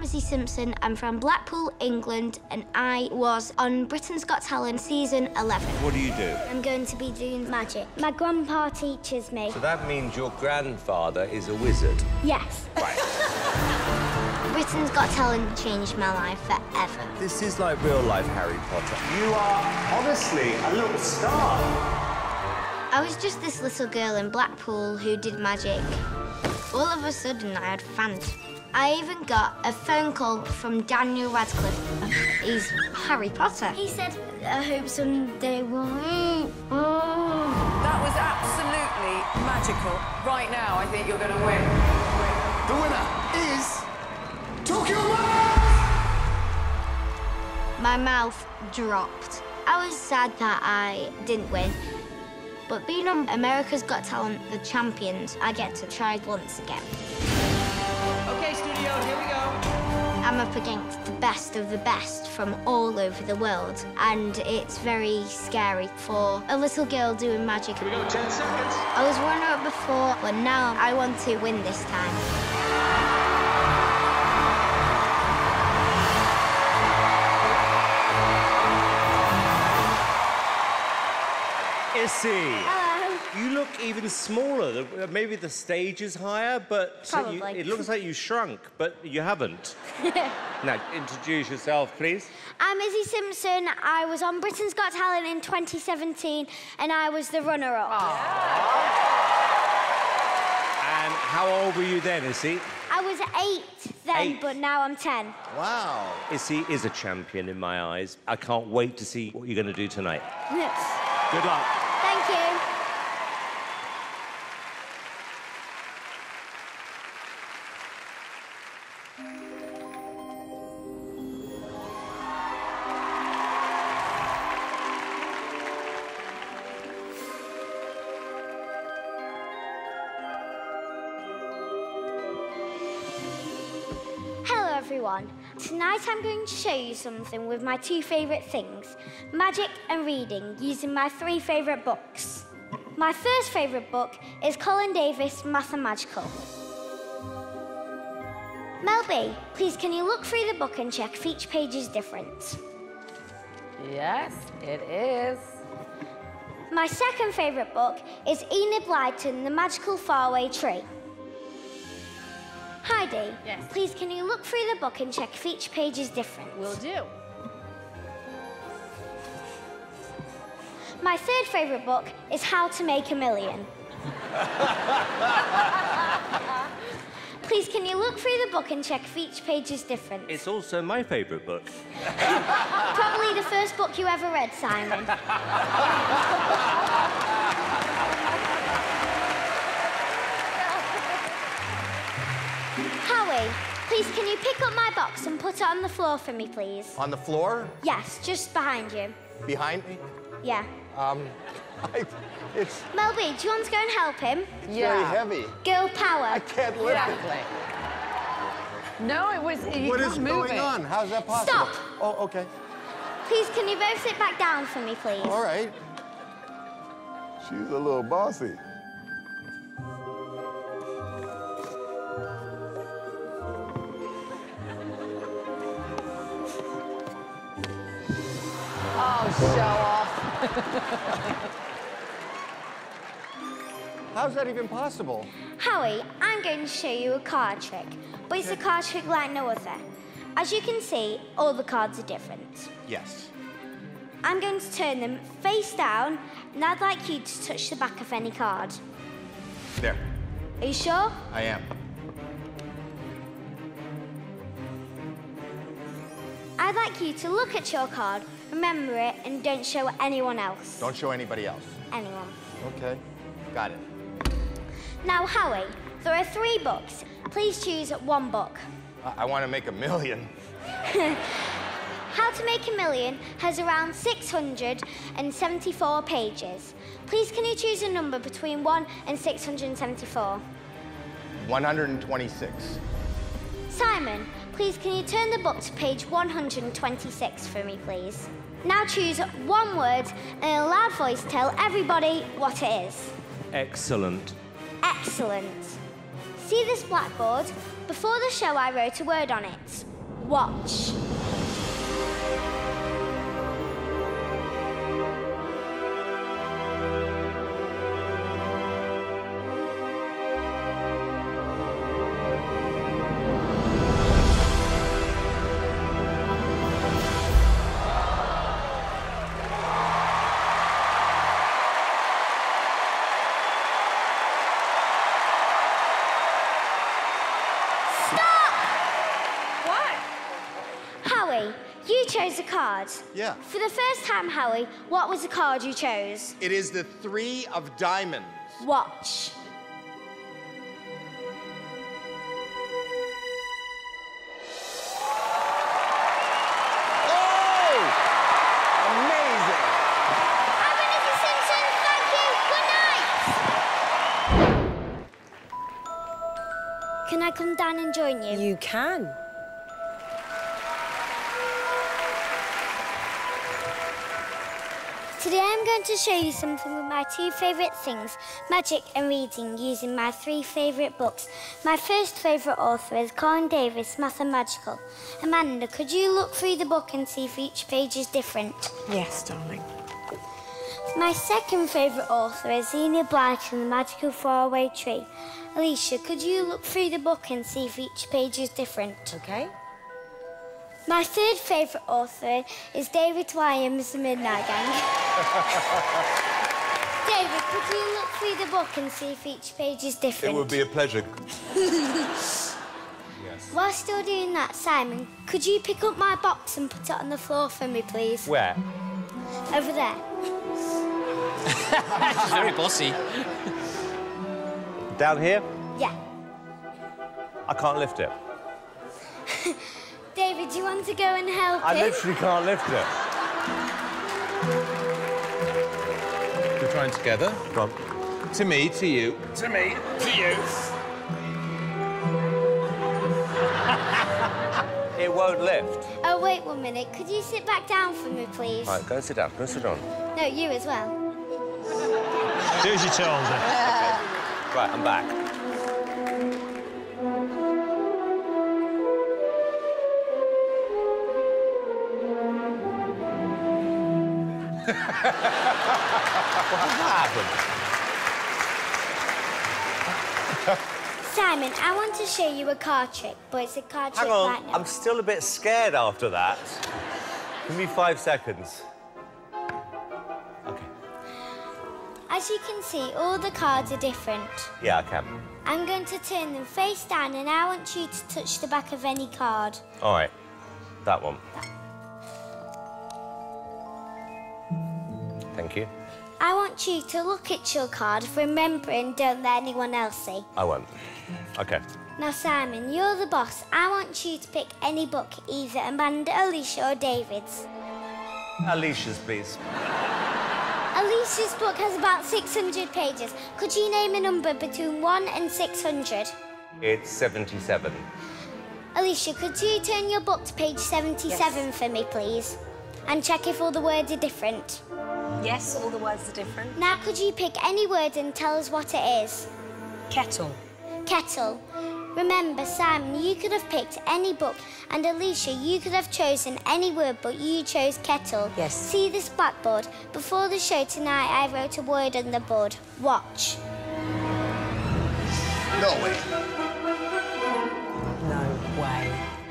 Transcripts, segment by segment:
Izzy Simpson. I'm from Blackpool, England, and I was on Britain's Got Talent season 11. What do you do? I'm going to be doing magic. My grandpa teaches me. So that means your grandfather is a wizard? Yes. Right. Britain's Got Talent changed my life forever. This is like real-life Harry Potter. You are honestly a little star. I was just this little girl in Blackpool who did magic. All of a sudden, I had fans. I even got a phone call from Daniel Radcliffe. He's Harry Potter. He said, I hope someday we'll... That was absolutely magical. Right now, I think you're going to win. The winner is Tokyo Man! My mouth dropped. I was sad that I didn't win. But being on America's Got Talent, the champions, I get to try once again. OK, studio, here we go. I'm up against the best of the best from all over the world, and it's very scary for a little girl doing magic. Here we go, 10 seconds. I was runner-up before, but now I want to win this time. Izzy. Hello. You look even smaller. Maybe the stage is higher, but Probably. it looks like you shrunk, but you haven't. Now, introduce yourself, please. I'm Izzy Simpson. I was on Britain's Got Talent in 2017, and I was the runner-up. And how old were you then, Izzy? I was 8 then, 8. but now I'm 10. Wow. Izzy is a champion in my eyes. I can't wait to see what you're going to do tonight. Yes. Good luck. Thank you. Hello everyone. Tonight I'm going to show you something with my 2 favourite things, magic and reading, using my 3 favourite books. My first favourite book is Colin Davis' Mathemagical. Mel B, please can you look through the book and check if each page is different? Yes, it is. My second favourite book is Enid Blyton, The Magical Faraway Tree. Heidi, Yes. please can you look through the book and check if each page is different? Will do. My third favourite book is How to Make a Million. Please can you look through the book and check if each page is different? It's also my favourite book. Probably the first book you ever read, Simon. Howie, please can you pick up my box and put it on the floor for me, please? On the floor? Yes, just behind you. Behind me? Yeah. It's Mel B, do you want to go and help him? very heavy. Girl power. I can't lift Exactly. No, it was. it. What is going on? How's that possible? Stop. Oh, okay. Please, can you both sit back down for me, please? All right. She's a little bossy. Oh, show off. How's that even possible? Howie, I'm going to show you a card trick, but it's a card trick like no other. As you can see, all the cards are different. Yes. I'm going to turn them face down, and I'd like you to touch the back of any card. There. Are you sure? I am. I'd like you to look at your card, remember it, and don't show anyone else. Don't show anybody else. Anyone. Okay. Got it. Now, Howie, there are 3 books. Please choose 1 book. I want to make a million. How to Make a Million has around 674 pages. Please can you choose a number between 1 and 674? 126. Simon, please can you turn the book to page 126 for me, please? Now choose 1 word and in a loud voice tell everybody what it is. Excellent. Excellent. See this blackboard? Before the show, I wrote a word on it. Watch. Howie, you chose a card. Yeah. For the first time, Howie, what was the card you chose? It is the 3 of diamonds. Watch. Oh! Amazing! I'm Vanessa Simpson, thank you, good night! Can I come down and join you? You can. Today I'm going to show you something with my 2 favourite things, magic and reading, using my 3 favourite books. My first favourite author is Colin Davis, Math and Magical. Amanda, could you look through the book and see if each page is different? Yes, darling. My second favourite author is Xenia Blythe and the Magical Faraway Tree. Alicia, could you look through the book and see if each page is different? Okay. My third favourite author is David Williams, The Midnight Gang. David, could you look through the book and see if each page is different? It would be a pleasure. Yes. Whilst you're doing that, Simon, could you pick up my box and put it on the floor for me, please? Where? Over there. She's very bossy. Down here? Yeah. I can't lift it. David, do you want to go and help I him? literally can't lift it. We're trying together. Go on. To me, to you. To me, to you. It won't lift. Oh, wait 1 minute. Could you sit back down for me, please? Right, go and sit down. Go and sit down. No, you as well. Do as you're told. Right, I'm back. What happened? Simon, I want to show you a card trick, but it's a card Hang trick on, right now. I'm still a bit scared after that. Give me 5 seconds. Okay. As you can see, all the cards are different. Yeah, I can. I'm going to turn them face down and I want you to touch the back of any card. All right, that one. Thank you. I want you to look at your card, remember and don't let anyone else see. I won't. Okay. Now, Simon, you're the boss. I want you to pick any book, either Amanda, Alicia or David's. Alicia's, please. Alicia's book has about 600 pages. Could you name a number between 1 and 600? It's 77. Alicia, could you turn your book to page 77 for me, please? And check if all the words are different. Yes, all the words are different. Now, could you pick any word and tell us what it is? Kettle. Kettle. Remember, Simon, you could have picked any book, and Alicia, you could have chosen any word, but you chose kettle. Yes. See this blackboard? Before the show tonight, I wrote a word on the board. Watch. No way. No way.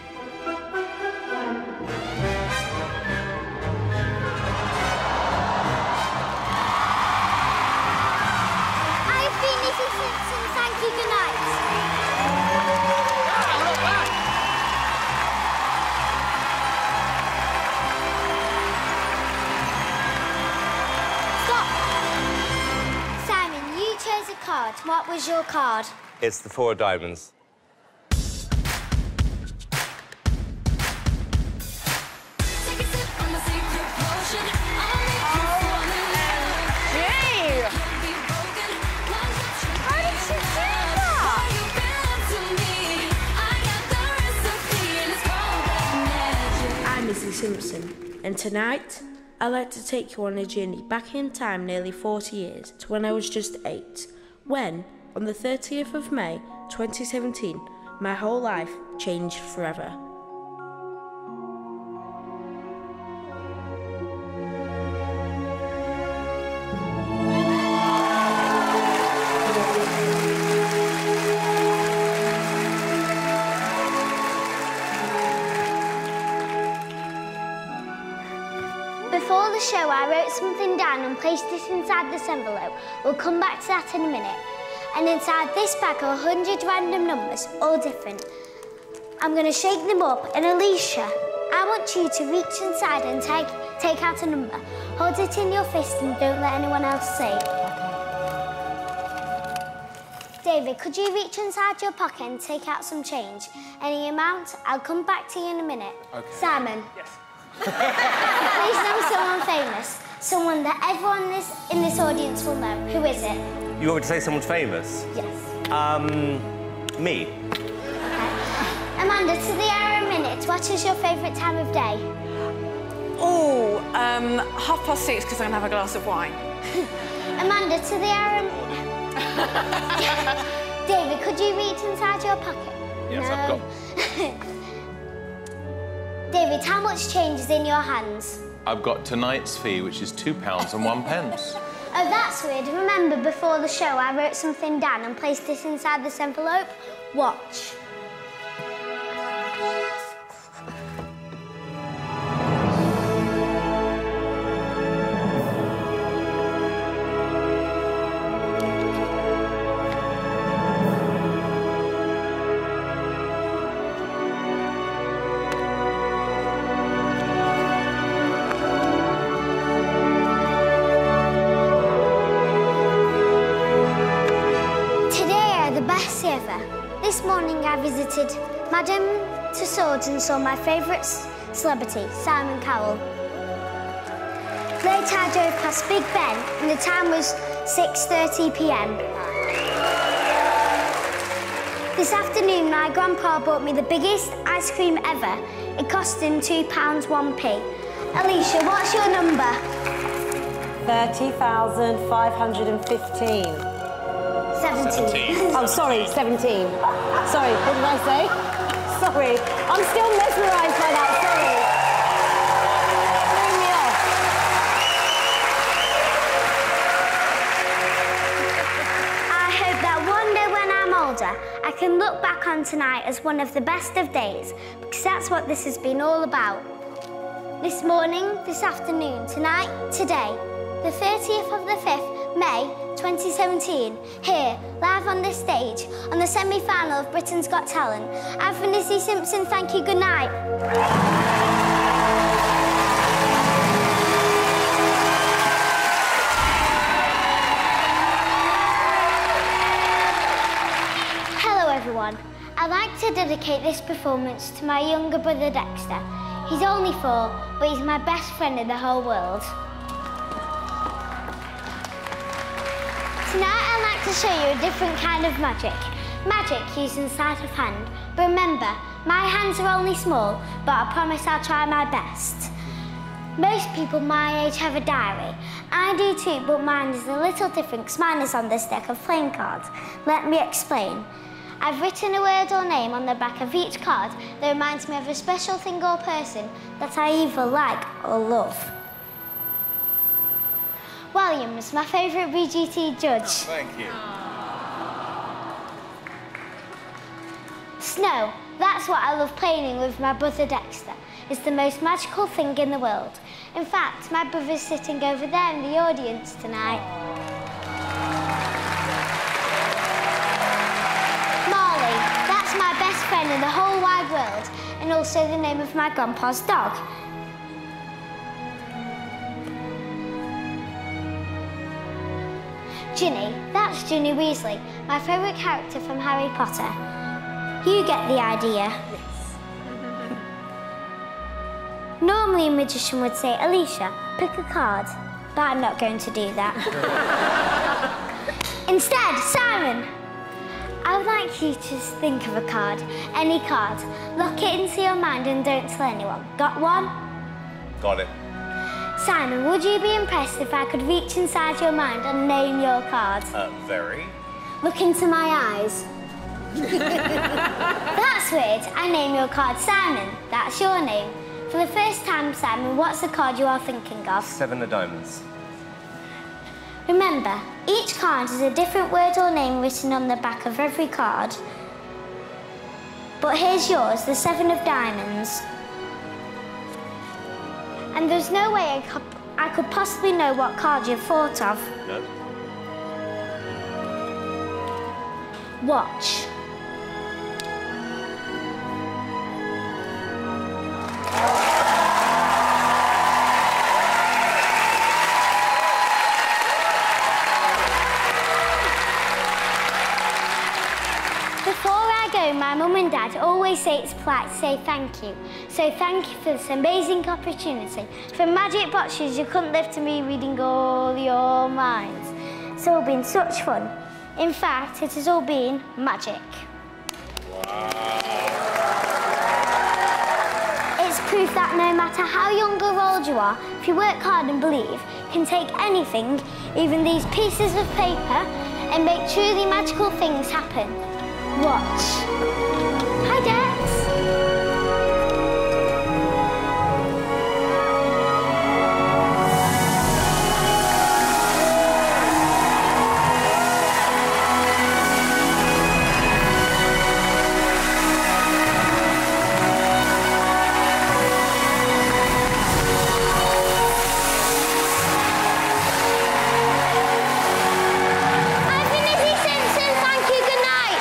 I've been Nikki Simpson. Thank you. Good night. Stop. Simon, you chose a card. What was your card? It's the 4 of diamonds. I'm Izzy Simpson, and tonight I'd like to take you on a journey back in time nearly 40 years to when I was just 8, when, on the 30th of May 2017, my whole life changed forever. before the show, I wrote something down and placed it inside this envelope. We'll come back to that in a minute. And inside this bag are 100 random numbers, all different. I'm going to shake them up, and Alicia, I want you to reach inside and take out a number. Hold it in your fist and don't let anyone else see. David, could you reach inside your pocket and take out some change? Any amount? I'll come back to you in a minute. Okay. Simon. Yes. Please name someone famous. Someone that everyone in this audience will know. Who is it? You want me to say someone famous? Yes. Me. Okay. Amanda, to the hour a minute, what is your favourite time of day? Oh, 6:30 because I'm going to have a glass of wine. Amanda, to the hour a minute. David, could you reach inside your pocket? Yes, no. I've got. David, how much change is in your hands? I've got tonight's fee, which is £2 and 1 pence. Oh, that's weird. Remember, before the show, I wrote something down and placed it inside this envelope? Watch. This morning I visited Madame Tussauds and saw my favourite celebrity, Simon Cowell. Later I drove past Big Ben and the time was 6:30 p.m. This afternoon my grandpa bought me the biggest ice cream ever. It cost him £2 1p. Alicia, what's your number? 30,515. 17. Oh, sorry, 17. Sorry, what did I say? Sorry. I'm still mesmerised by that, sorry. Threw me off. I hope that one day when I'm older, I can look back on tonight as one of the best of days, because that's what this has been all about. This morning, this afternoon, tonight, today, the 30th of the 5th, May 2017, here, live on this stage, on the semi-final of Britain's Got Talent. I'm Lizzie Simpson, thank you, good night. Hello everyone. I'd like to dedicate this performance to my younger brother Dexter. He's only 4, but he's my best friend in the whole world. Tonight I'd like to show you a different kind of magic. Magic using sleight of hand. But remember, my hands are only small, but I promise I'll try my best. Most people my age have a diary. I do too, but mine is a little different because mine is on this deck of playing cards. Let me explain. I've written a word or name on the back of each card that reminds me of a special thing or person that I either like or love. William is my favourite VGT judge. Thank you. Snow, that's what I love playing with my brother Dexter. It's the most magical thing in the world. In fact, my brother's sitting over there in the audience tonight. Marley, that's my best friend in the whole wide world, and also the name of my grandpa's dog. Ginny, that's Ginny Weasley, my favourite character from Harry Potter. You get the idea. Yes. Normally a magician would say, Alicia, pick a card, but I'm not going to do that. Instead, Simon, I would like you to just think of a card, any card. Lock it into your mind and don't tell anyone. Got one? Got it. Simon, would you be impressed if I could reach inside your mind and name your card? Very. Look into my eyes. That's weird. I name your card Simon. That's your name. For the first time, Simon, what's the card you are thinking of? 7 of diamonds. Remember, each card is a different word or name written on the back of every card. But here's yours, the 7 of diamonds. And there's no way I could possibly know what card you've thought of. No. Watch. Before I go, my mum and dad always say it's polite to say thank you. So thank you for this amazing opportunity. From Magic Boxes, you couldn't live to me reading all your minds. It's all been such fun. In fact, it has all been magic. It's proof that no matter how young or old you are, if you work hard and believe, you can take anything, even these pieces of paper, and make truly magical things happen. Watch. Hi, Dex. I've been Izzy Simpson. Thank you. Good night.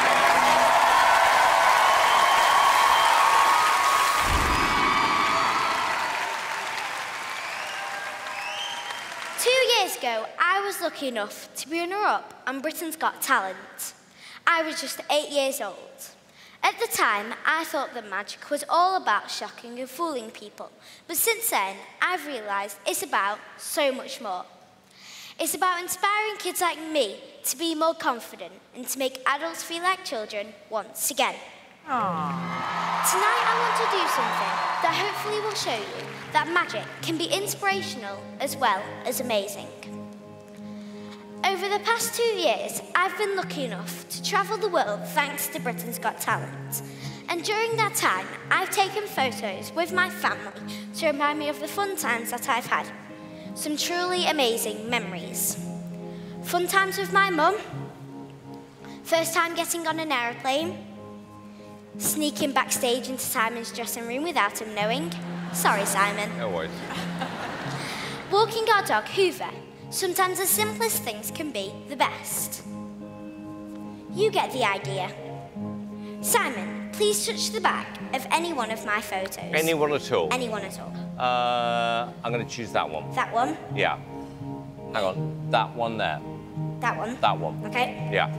Ago, I was lucky enough to be runner-up on Britain's Got Talent. I was just 8 years old. At the time, I thought that magic was all about shocking and fooling people. But since then, I've realised it's about so much more. It's about inspiring kids like me to be more confident and to make adults feel like children once again. Tonight I want to do something that hopefully will show you that magic can be inspirational as well as amazing. Over the past 2 years, I've been lucky enough to travel the world thanks to Britain's Got Talent. And during that time, I've taken photos with my family to remind me of the fun times that I've had. Some truly amazing memories. Fun times with my mum. First time getting on an aeroplane. Sneaking backstage into Simon's dressing room without him knowing. Sorry, Simon. No worries. Walking our dog, Hoover. Sometimes the simplest things can be the best. You get the idea. Simon, please touch the back of any one of my photos. Anyone at all? Anyone at all. I'm going to choose that one. That one? Yeah. Hang on. That one there. That one? That one. Okay. Yeah.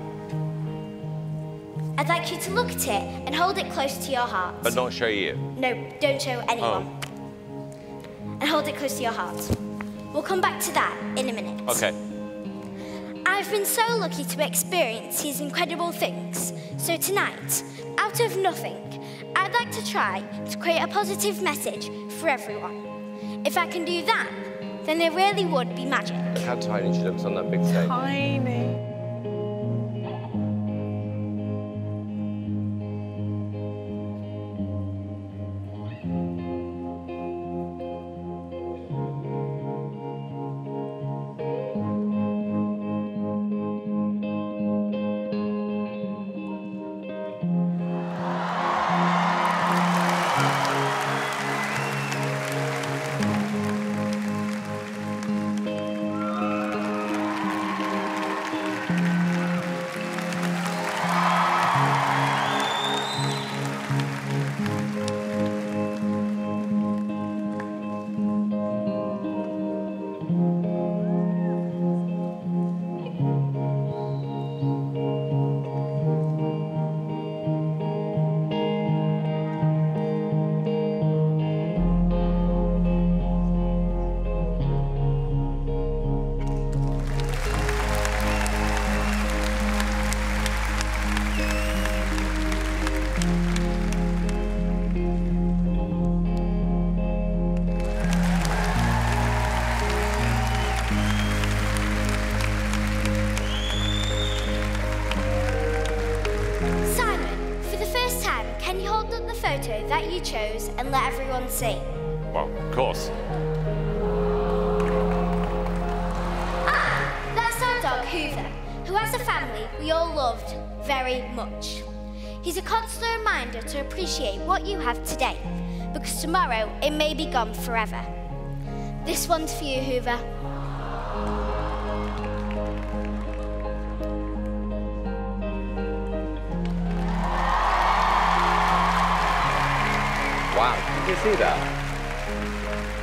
I'd like you to look at it and hold it close to your heart. But not show you. No, don't show anyone. And hold it close to your heart. We'll come back to that in a minute. Okay. I've been so lucky to experience these incredible things. So tonight, out of nothing, I'd like to try to create a positive message for everyone. If I can do that, then there really would be magic. Look how tiny she looks on that big stage. Tiny. Photo that you chose and let everyone see. Well, of course. Ah, that's our dog Hoover, who has a family we all loved very much. He's a constant reminder to appreciate what you have today, because tomorrow it may be gone forever. This one's for you, Hoover. Wow, did you see that?